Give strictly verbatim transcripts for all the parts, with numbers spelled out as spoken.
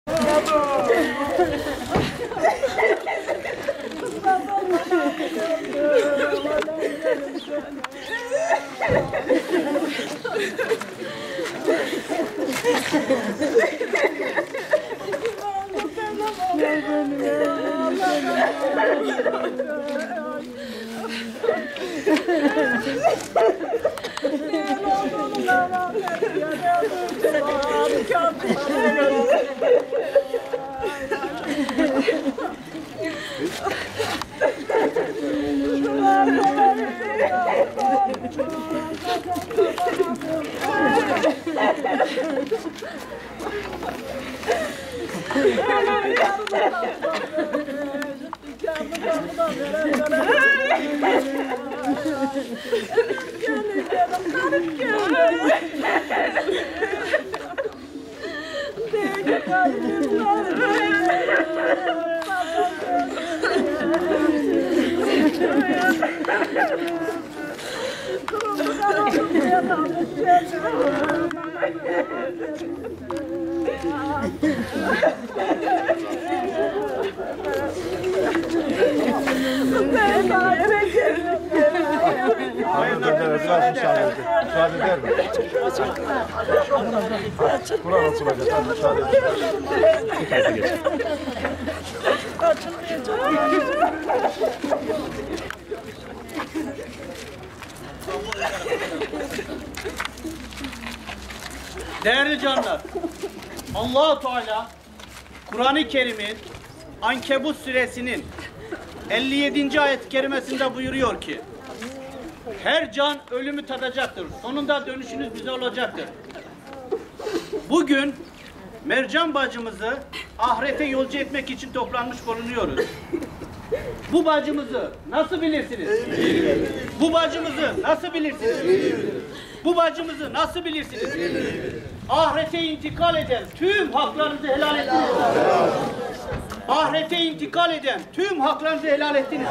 Hayır, dur, dur, biraz müsaade edin. Müsaade eder mi? Kur'an açılacak, sen müsaade edin. Bir tarafa geç. Değerli canlar, Allah-u Teala Kur'an-ı Kerim'in Ankebut suresinin elli yedinci ayet-i kerimesinde buyuruyor ki her can ölümü tadacaktır. Sonunda dönüşünüz bize olacaktır. Bugün Mercan bacımızı ahirete yolcu etmek için toplanmış bulunuyoruz. Bu bacımızı nasıl bilirsiniz? Bu bacımızı nasıl bilirsiniz? Bu bacımızı nasıl bilirsiniz? Ahirete intikal eden tüm haklarınızı helal ettiniz. Ahirete intikal eden tüm haklarınızı helal ettiniz.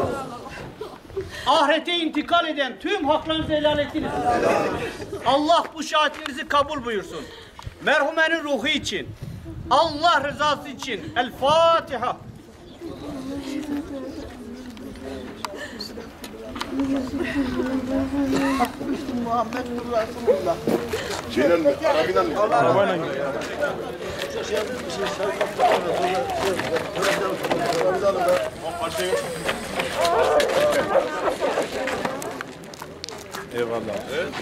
Ahirete intikal eden tüm haklarınızı helal ettiniz. Allah bu şahitlerinizi kabul buyursun. Merhumenin ruhu için, Allah rızası için. El Fatiha. Muhammed Resulullah. Şeyden mi? Arabayla mı? Arabayla mı? Eyvallah. Evet.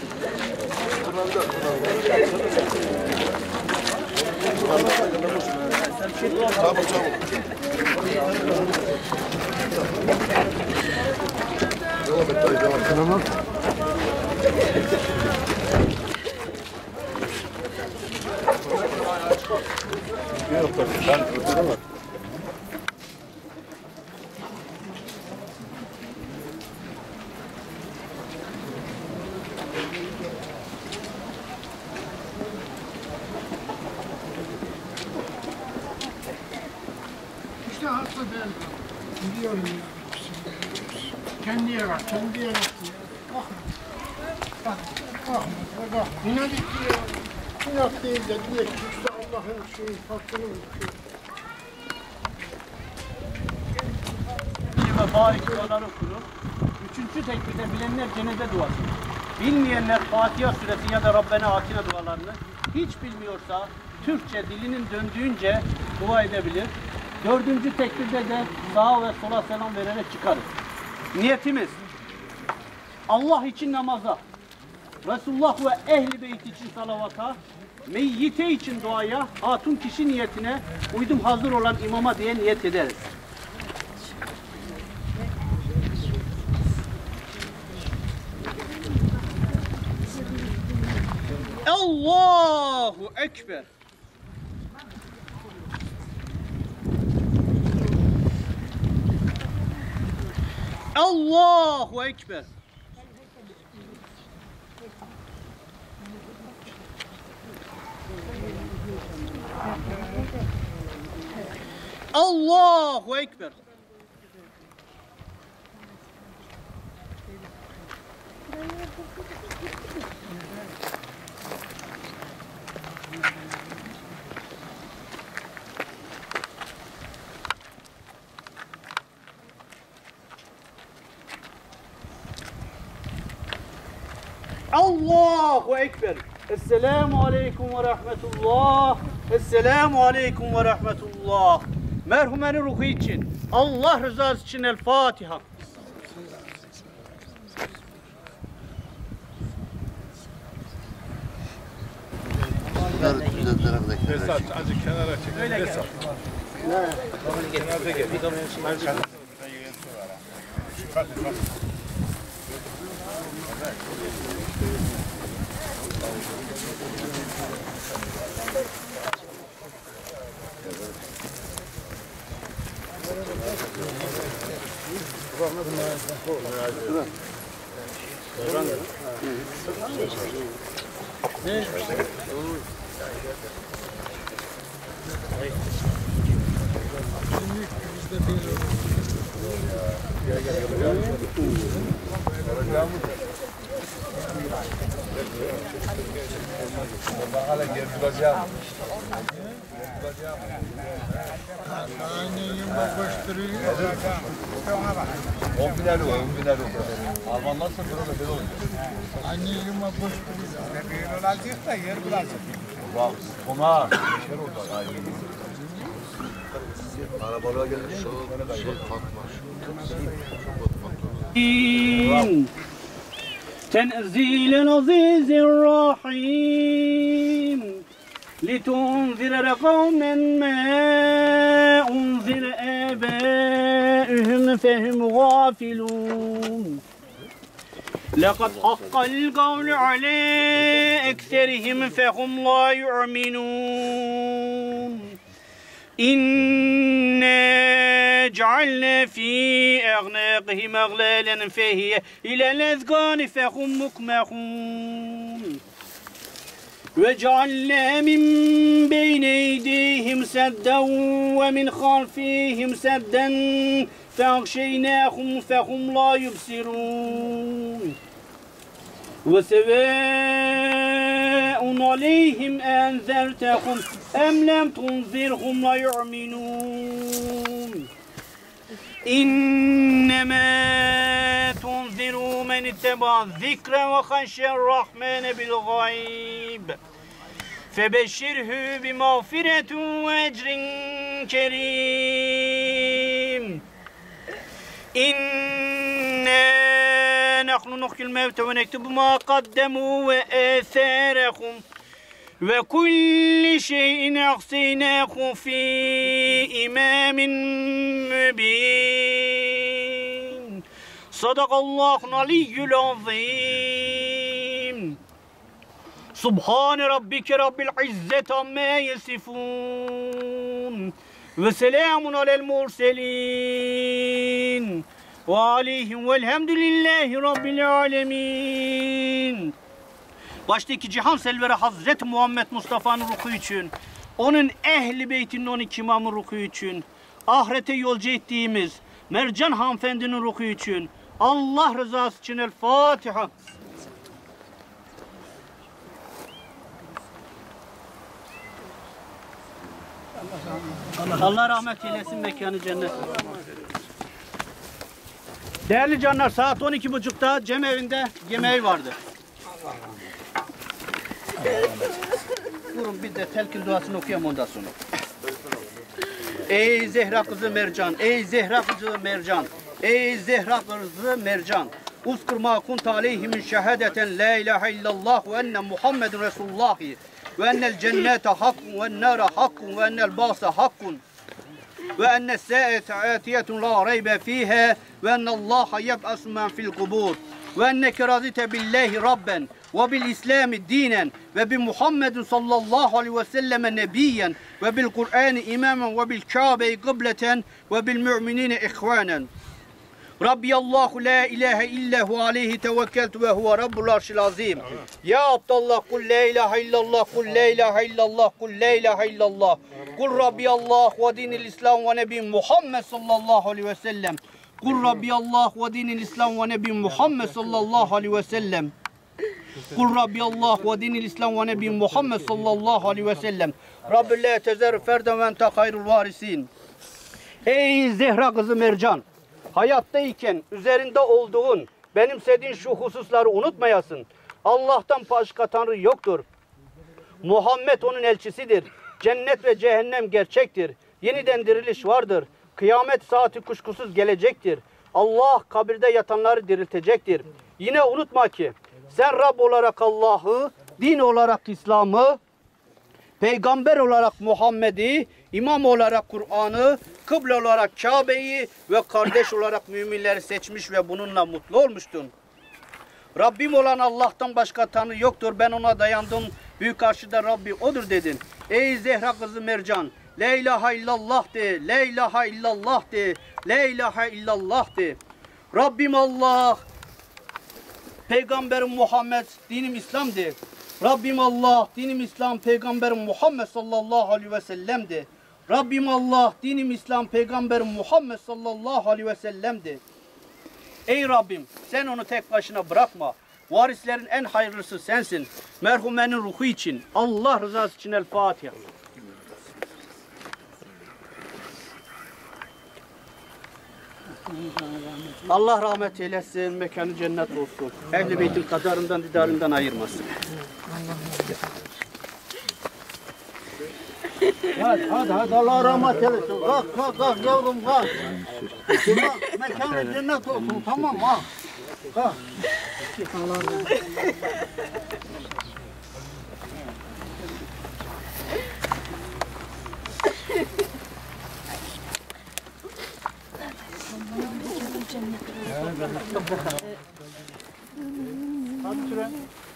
Çabuk çabuk. Devam et dayı, devam et. Tamam. Yok tabii, ben kurtulamam. İşte hasta ben biliyorum ya. Kendi yarar, kendi yarar diye. Bak, bak, bak, bak. İnanç diyor. İnat değil de diyor ki işte Allah'ın şeyi, hakkını unutuyor. Ve barik duaları okunur. Üçüncü tekbirde bilenler cenaze duası. Bilmeyenler Fatiha suresi ya da Rabbena Atina dualarını hiç bilmiyorsa Türkçe dilinin döndüğünce dua edebilir. Dördüncü tekbirde de sağa ve sola selam vererek çıkarız. Niyetimiz Allah için namaza, Resulullah ve ehli beyt için salavata, meyyite için duaya, hatun kişi niyetine uydum hazır olan imama diye niyet ederiz. Allahu Ekber. Allahu Ekber. Allahu Ekber. Allahu Ekber. Esselamu Aleyküm ve Rahmetullah. Esselamu Aleyküm ve Rahmetullah. Merhumenin ruhu için, Allah rızası için El Fatiha. Esat, azıcık kenara çek. Öyle gel. Esat. Kenara gel. Ne? Hala geri duracağım. Aynı yumma koşturuyor. On biner o, on biner o. Almanlarsa burada böyle olacak. Aynı yumma koşturuyor. Bir olacak da yer bulacak. Bak, ona geçer orada. Arabalığa gelmiş. Şey kalkmış. تنزيل العزيز الرحيم لتنذر قوما ما أنذر آبائهم فهم غافلون لقد حق القول على أكثرهم فهم لا يؤمنون إنا جعلنا في أعناقهم أغلالا فهي إلى الأذقان فهم مقمحون وجعلنا من بين أيديهم سدا ومن خلفهم سدا فأغشيناهم فهم لا يبصرون وسواء عليهم أنذرتهم أم لم تنذرهم لا يؤمنون إنما تنذر من اتبع الذكر وخشى الرحمن بالغيب فبشره بمغفرة وأجر كريم إنا نحن نحيي الموتى ونكتب ما قدموا وآثارهم وكل شيء أحصيناه في إمام مبين صدق الله العلي العظيم سبحان ربك رب العزة عما يصفون وسلام على المرسلين وعليهم والحمد لله رب العالمين. Baştaki cihan selveri Hazreti Muhammed Mustafa'nın ruhu için, onun ehli beytinin on iki imamı ruhu için, ahirete yolcu ettiğimiz Mercan hanımefendinin ruhu için, Allah rızası için El Fatiha. Allah rahmet eylesin, mekanı cennet. Değerli canlar, saat on iki buçukta cemevinde yemeği vardı. Durun bir de telkin duasını okuyalım ondan sonra. Ey Zehra kızı Mercan, ey Zehra kızı Mercan, ey Zehra kızı Mercan. Uzkur ma kunt aleyhimin şehadeten la ilahe illallah ve enne Muhammedun Resulullahi ve ennel cennete hakkun ve ennâre hakkun ve ennel bâse hakkun ve enne sâete âtiyetun la reybe fîhâ ve ennallâhe yeb'asu men fil kubur ve enneke razite billahi rabben ve bil İslami dinen ve bi Muhammedin sallallahu aleyhi ve selleme nebiyen ve bil Kur'an imamen ve bil Kabe'yi kıbleten ve bil müminine ihvanen. Rabbi Allahu la ilahe illahu aleyhi tevekkeltu ve huve rabbul arşil azim. Ya Abdallah kul la ilahe illallah kul la ilahe illallah kul la ilahe illallah. Kul Rabbi Allah ve dinil İslam ve nebi Muhammed sallallahu aleyhi ve sellem. Kul Rabbi Allah ve dinil İslam ve nebi Muhammed sallallahu aleyhi ve sellem. Kul Rabbi Allah ve dinil İslam ve nebi Muhammed sallallahu aleyhi ve sellem. Rabbi la tezer ferden ve ente hayrul varisin. Ey Zehra kızı Mercan, hayattayken üzerinde olduğun, benimsediğin şu hususları unutmayasın. Allah'tan başka Tanrı yoktur. Muhammed onun elçisidir. Cennet ve cehennem gerçektir. Yeniden diriliş vardır. Kıyamet saati kuşkusuz gelecektir. Allah kabirde yatanları diriltecektir. Yine unutma ki sen Rab olarak Allah'ı, din olarak İslam'ı, peygamber olarak Muhammed'i, imam olarak Kur'an'ı, kıble olarak Kabe'yi ve kardeş olarak müminleri seçmiş ve bununla mutlu olmuştun. Rabbim olan Allah'tan başka Tanrı yoktur. Ben ona dayandım. Büyük karşıda Rabbi odur dedin. Ey Zehra kızı Mercan, la ilahe illallah de, la ilahe illallah de, la ilahe illallah de. Rabbim Allah, Peygamberim Muhammed, dinim İslam de. Rabbim Allah, dinim İslam, Peygamberim Muhammed sallallahu aleyhi ve sellem de. Rabbim Allah, dinim İslam, Peygamberim Muhammed sallallahu aleyhi ve sellem de. Ey Rabbim, sen onu tek başına bırakma. Varislerin en hayırlısı sensin. Merhumenin ruhu için, Allah rızası için El Fatiha. Allah rahmet eylesin, mekanı cennet olsun. Ehl-i Beyt'in kadarından, didarından ayırmasın. Hadi, hadi, hadi, Allah rahmet eylesin. Kalk, kalk, kalk yavrum, kalk. Kalk, mekanı cennet olsun, tamam mı? Kalk. Allah rahmet eylesin. Hadi süren.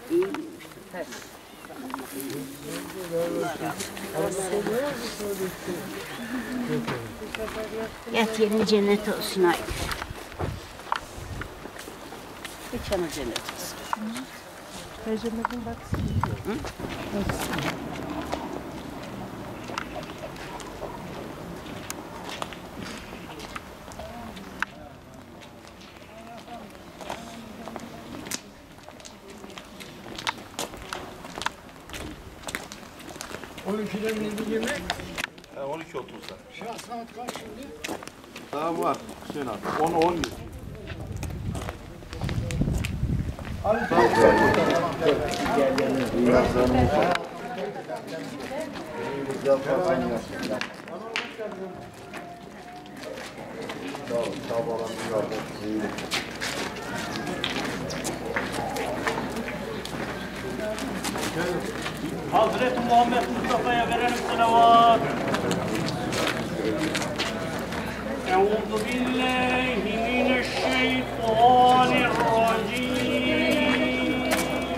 Yat yerin cennet olsun ay. Mekanı cennet olsun. Cennetin baksın. on ikide bir yemek. He, on iki otuzda. Şu an saat kaç şimdi? Daha var Hüseyin abi. on on yüz. Hazreti Muhammed Mustafa'ya verelim salavat. Euzu billahi mineşşeytanirracim.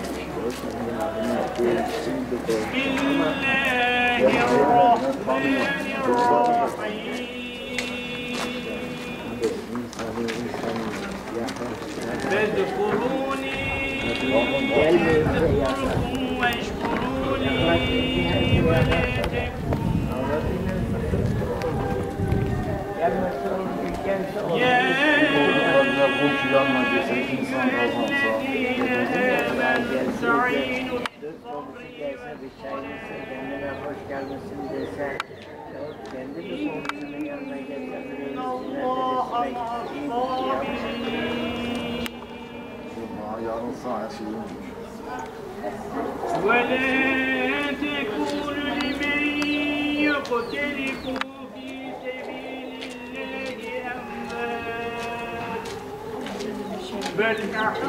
Bismillahirrahmanirrahim. Fezkuruni ezkurkum veşkuruni ve la kendine hoş gelmesin dese, kendi bir sonuçunun yanına getirebiliriz. Yarın saat her şey olmuş. وَلَا تَكُونُوا لِمَنْ يُقْتَلِفُ فِي سَبِيلِ اللَّهِ أَمْوَاتٌ بَلْ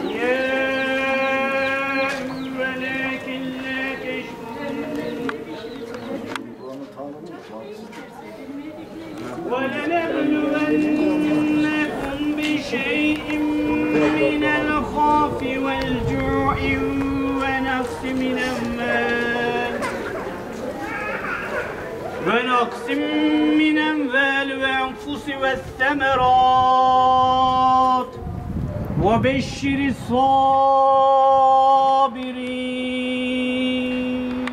أَحْيَاءٌ وَلَكِنْ لَا تَشْعُرُونَ وَلَنَبْلُوَنَّكُمْ بِشَيْءٍ مِنَ الْخَوْفِ وَالْجُوعِ ونقص من أموال ونقص من أموال وأنفس والثمرات وبشر الصابرين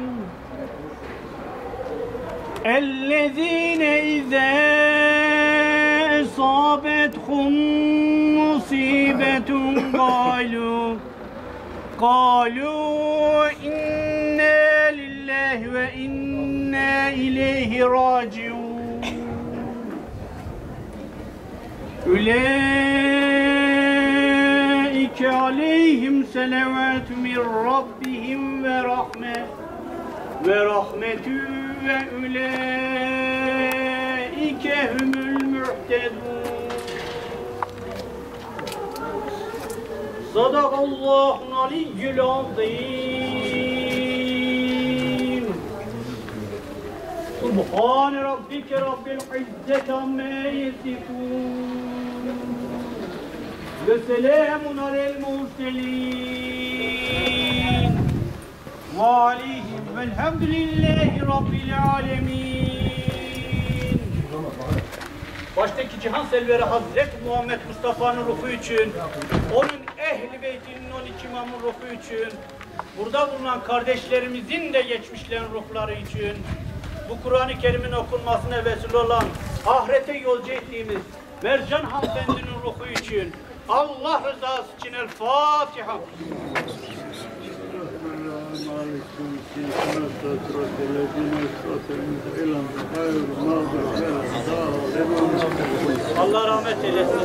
الذين إذا أصابتهم مصيبة قالوا قالوا إنا لله وإنا إليه راجعون أولئك عليهم صلوات من min rabbihim ve rahme ve rahmetü ve üleike humul muhtedun. Sadakallahul aliyyul azim. Subhane rabbike rabbil izzeti amme yasifun. Ve selamun alel murselin. Ve aleyhim velhamdülillahi rabbil alemin. Baştaki Cihan Selveri Hazreti Muhammed Mustafa'nın ruhu için, onun ehli beytinin on iki imamın ruhu için, burada bulunan kardeşlerimizin de geçmişlerin ruhları için, bu Kur'an-ı Kerim'in okunmasına vesile olan, ahirete yolcu ettiğimiz Mercan Hanımefendinin ruhu için, Allah rızası için El Fatiha. Allah rahmet eylesin.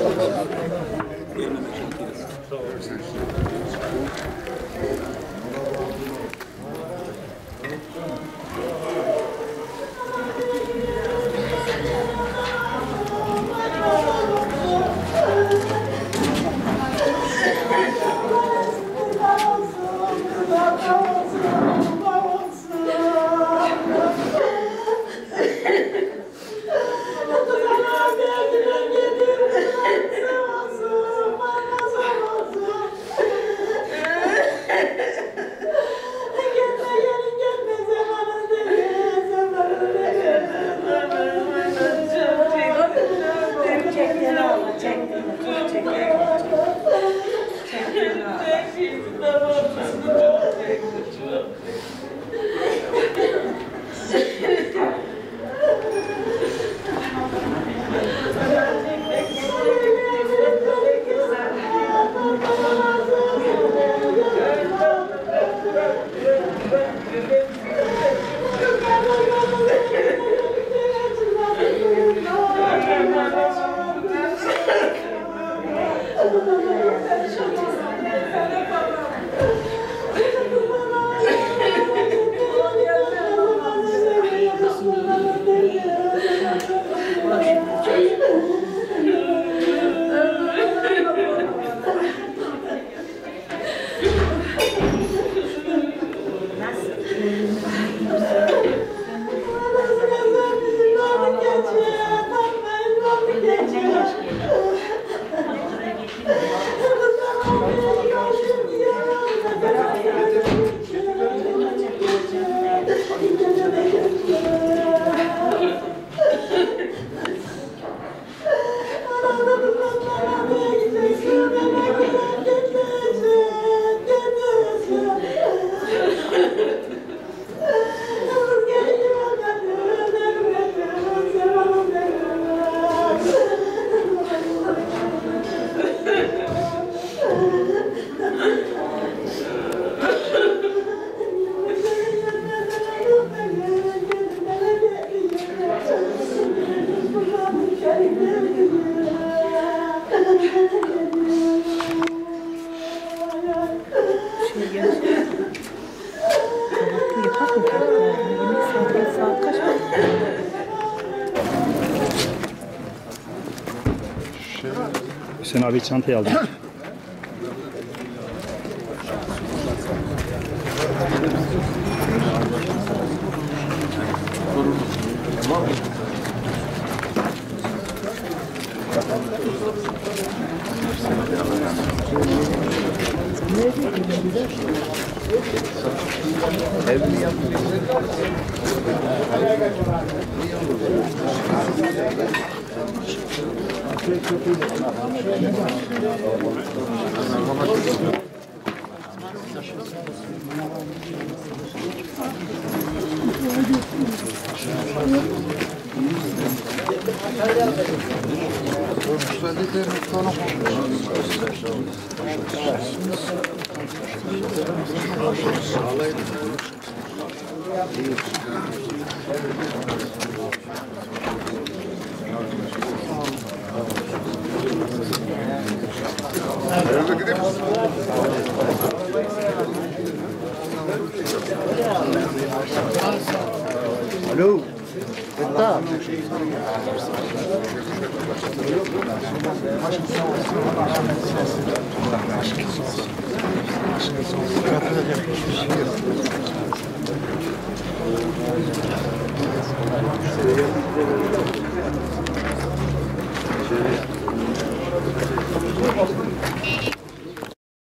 Hüseyin abi çantayı aldım. Evli yapmış. Nerede gidelim? Alo. Fettah.